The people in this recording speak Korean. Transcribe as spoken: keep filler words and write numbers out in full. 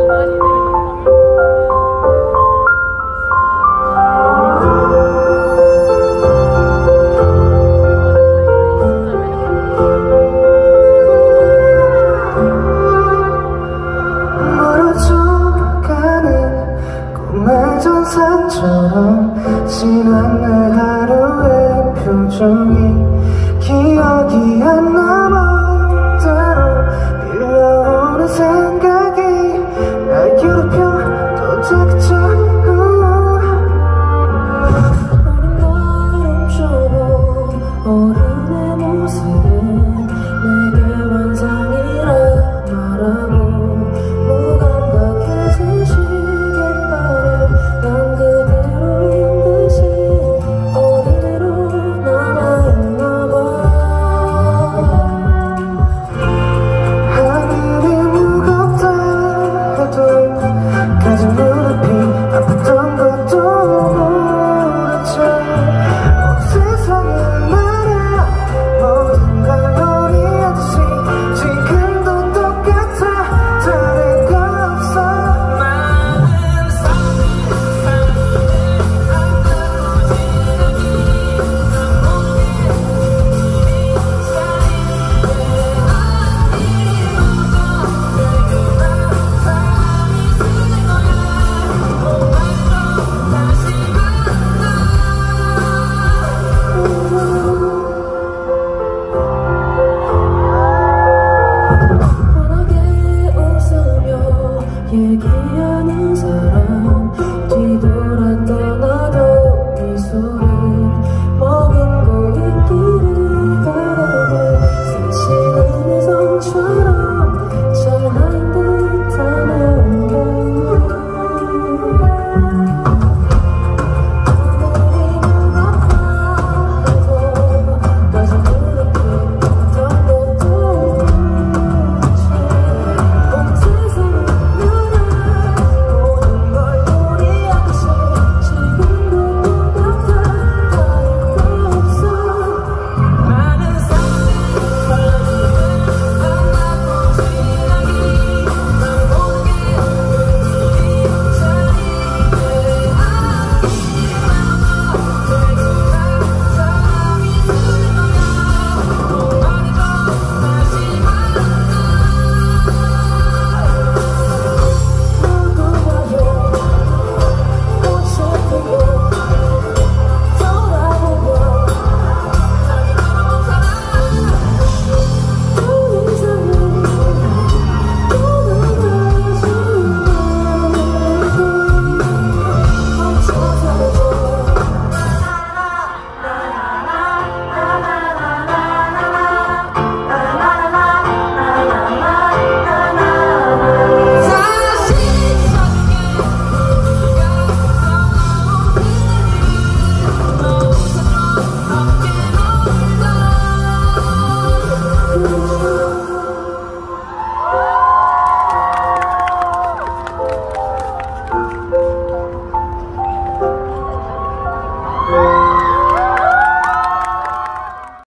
전산처럼 지난 내 하루의 표정이 기억이 안 남아대로 밀려오는 생각이 날 괴롭혀 또 닥쳐. 어린 어른의 모습은 내게 환상이라 말하고 무감각해진 시계바래 난 그대로인 듯이 어디로 남아있나봐. 하늘이 무겁다 해도 가진 무릎이 아팠던 것도 모른 척 세상을 말야 모든 걸 놀이하듯이 지금도 똑같아 다른 거 없어. 많은 삶이 환하게 웃으며 얘기